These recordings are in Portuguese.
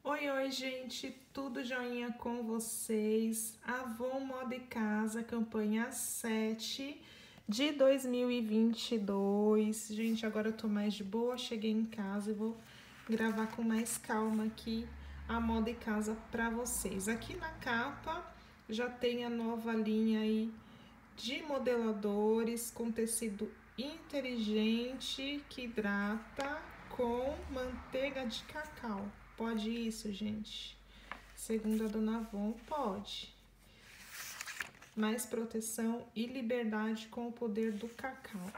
Oi, gente, tudo joinha com vocês? Avon Moda e Casa, campanha 7 de 2022. Gente, agora eu tô mais de boa, cheguei em casa e vou gravar com mais calma aqui a Moda e Casa pra vocês. Aqui na capa já tem a nova linha aí de modeladores com tecido inteligente que hidrata com manteiga de cacau. Pode isso, gente? Segundo a Dona Avon, pode. Mais proteção e liberdade com o poder do cacau.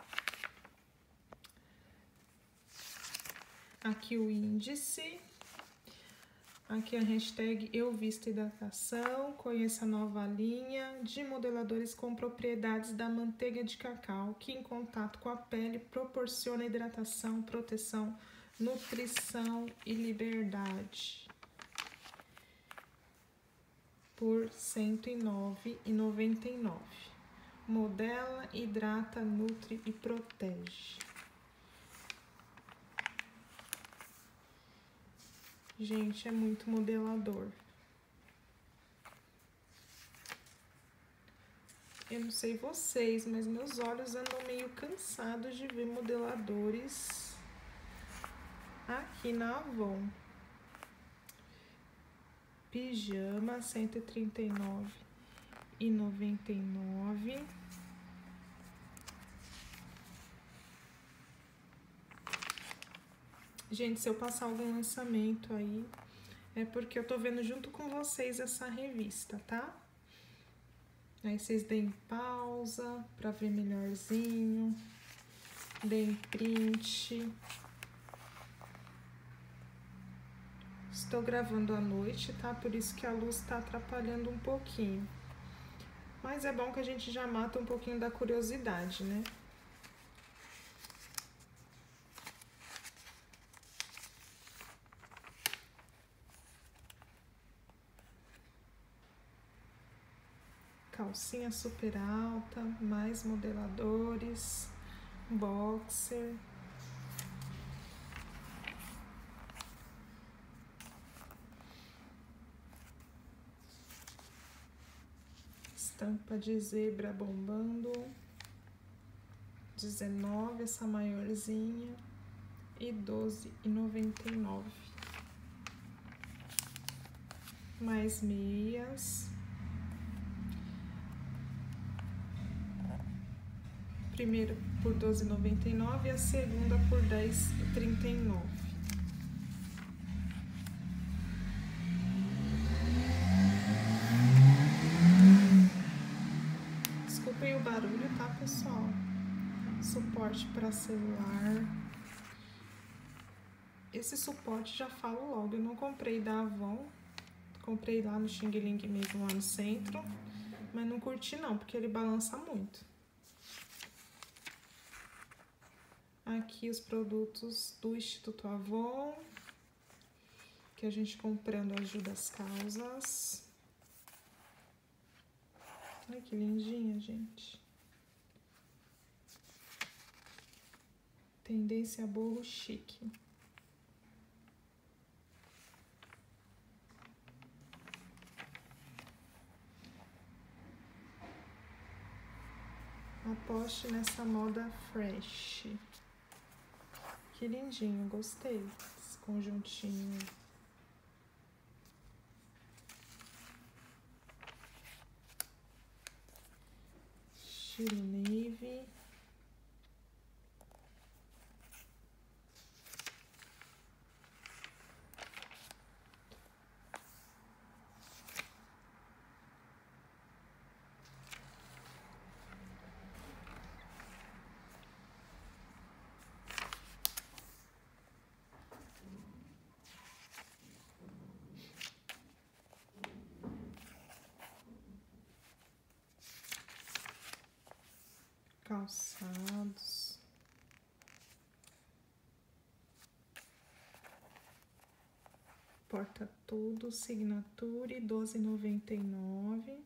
Aqui o índice. Aqui a hashtag Eu Visto Hidratação. Conheça a nova linha de modeladores com propriedades da manteiga de cacau, que em contato com a pele proporciona hidratação, proteção, nutrição e liberdade. Por R$ 109,99. Modela, hidrata, nutre e protege. Gente, é muito modelador. Eu não sei vocês, mas meus olhos andam meio cansados de ver modeladores aqui na Avon. Pijama, R$ 139,99. Gente, se eu passar algum lançamento aí, é porque eu tô vendo junto com vocês essa revista, tá? Aí vocês deem pausa pra ver melhorzinho, deem print. Estou gravando à noite, tá? Por isso que a luz tá atrapalhando um pouquinho. Mas é bom que a gente já mata um pouquinho da curiosidade, né? Calcinha super alta, mais modeladores, boxer. Estampa de zebra bombando. 19, essa maiorzinha. E 12,99. Mais meias. Primeira por 12,99 e a segunda por 10,39. Desculpem o barulho, tá, pessoal? Suporte para celular. Esse suporte, já falo logo, eu não comprei da Avon. Comprei lá no Xing Ling mesmo, lá no centro. Mas não curti não, porque ele balança muito. Aqui os produtos do Instituto Avon, que a gente comprando ajuda as causas. Ai, que lindinha, gente. Tendência boho chique. Aposte nessa moda fresh. Que lindinho, gostei desse conjuntinho. Estilo navy. Calçados. Porta tudo, Signature, 12,99.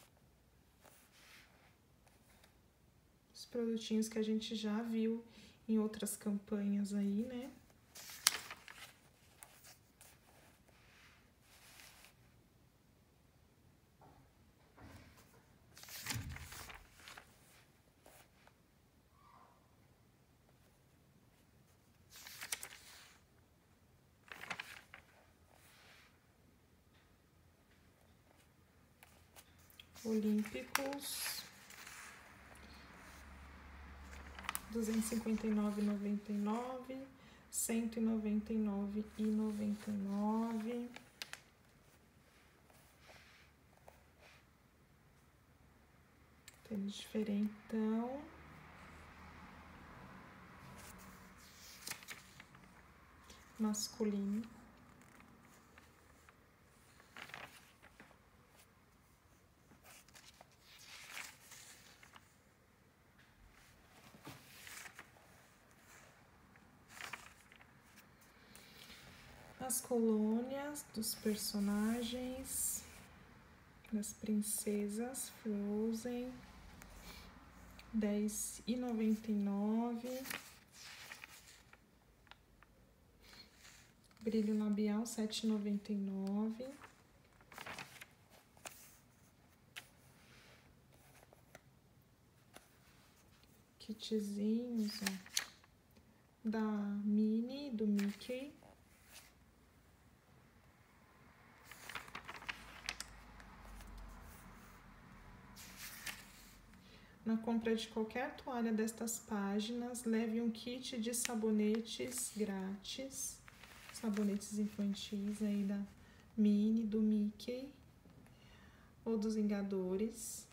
Os produtinhos que a gente já viu em outras campanhas aí, né? Olímpicos, R$259,99, R$199,99. Tênis diferentão. Masculino. As colônias dos personagens, das princesas Frozen, R$10,99. Brilho labial, R$7,99. Kitzinhos, ó, da Minnie, do Mickey. Na compra de qualquer toalha destas páginas, leve um kit de sabonetes grátis. Sabonetes infantis aí da Minnie, do Mickey ou dos Vingadores.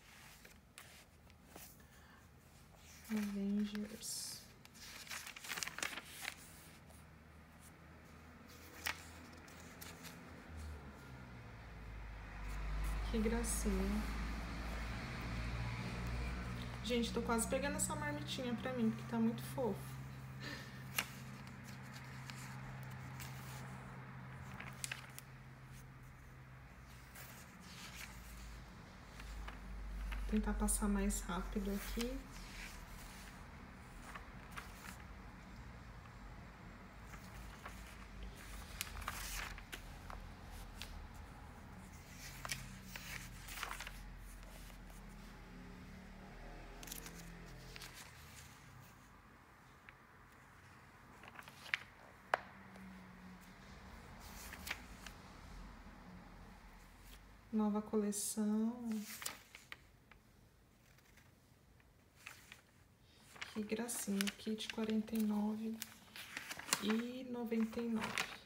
Avengers. Que gracinha. Gente, tô quase pegando essa marmitinha pra mim, porque tá muito fofo. Vou tentar passar mais rápido aqui. Nova coleção. Que gracinha, kit R$49,99.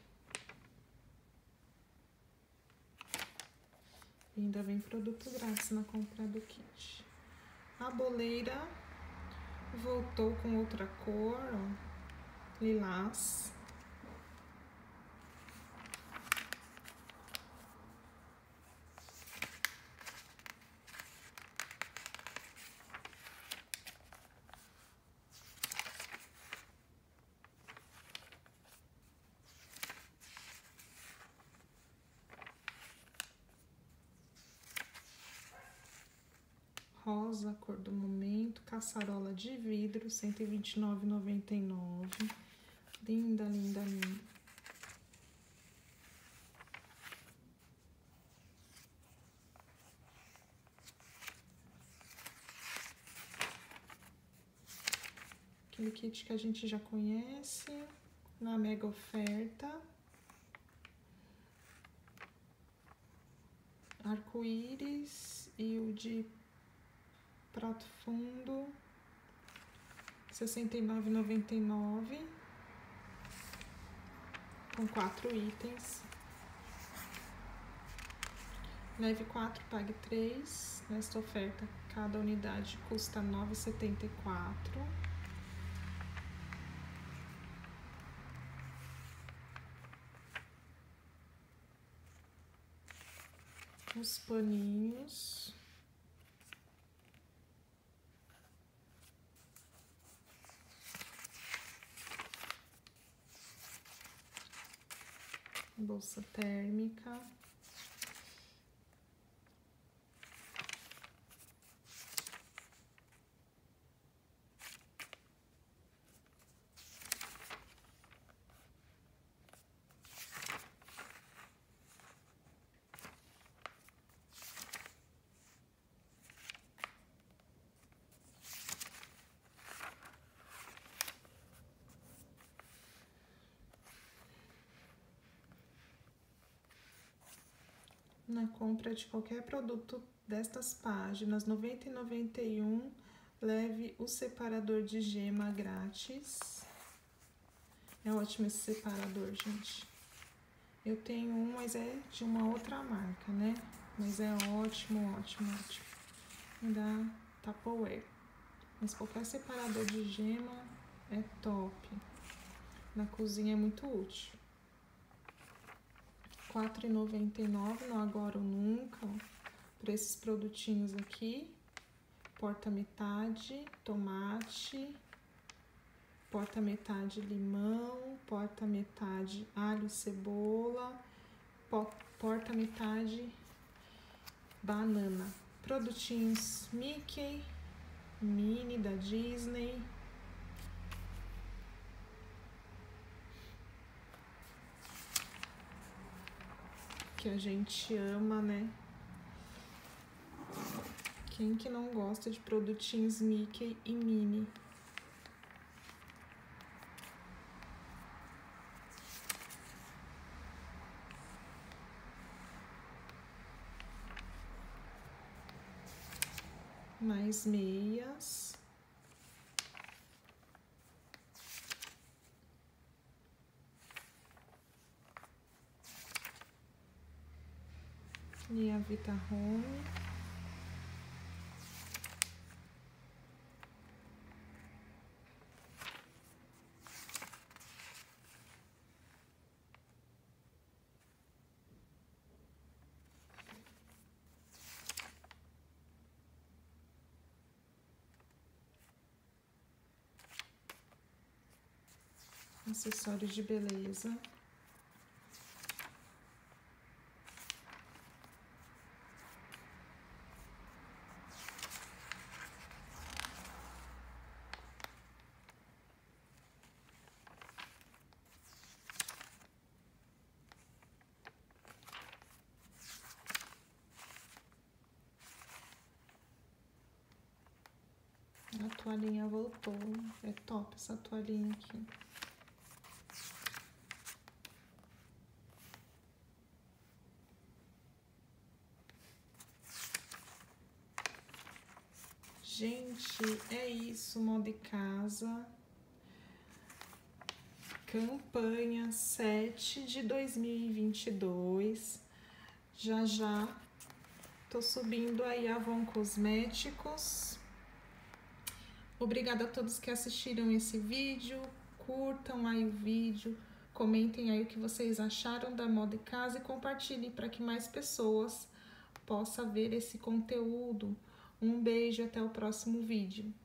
Ainda vem produto grátis na compra do kit. A boleira voltou com outra cor, ó, lilás. Rosa, cor do momento, caçarola de vidro, R$129,99. Linda, linda, linda. Aquele kit que a gente já conhece, na mega oferta. Arco-íris e o de prato fundo, R$69,99, com 4 itens. Leve 4, pague 3. Nesta oferta, cada unidade custa R$9,74. Os paninhos. Bolsa térmica. na compra de qualquer produto destas páginas, R$ 90,91, leve o separador de gema grátis. É ótimo esse separador, gente. Eu tenho um, mas é de uma outra marca, né? Mas é ótimo, ótimo, ótimo. Da Tupperware. Mas qualquer separador de gema é top. Na cozinha é muito útil. R$ 4,99 no Agora ou Nunca. Por esses produtinhos aqui. Porta-metade, tomate. Porta-metade limão, porta-metade alho e cebola, porta-metade banana. Produtinhos Mickey, Minnie da Disney. Que a gente ama, né? Quem que não gosta de produtinhos Mickey e Minnie? Mais meias. E a Vita Home. Acessórios de beleza. A toalhinha voltou. É top essa toalhinha aqui. Gente, é isso, moda e casa. Campanha 7 de 2022. Já já tô subindo aí a Avon Cosméticos. Obrigada a todos que assistiram esse vídeo. Curtam aí o vídeo, comentem aí o que vocês acharam da moda e casa e compartilhem para que mais pessoas possam ver esse conteúdo. Um beijo, até o próximo vídeo.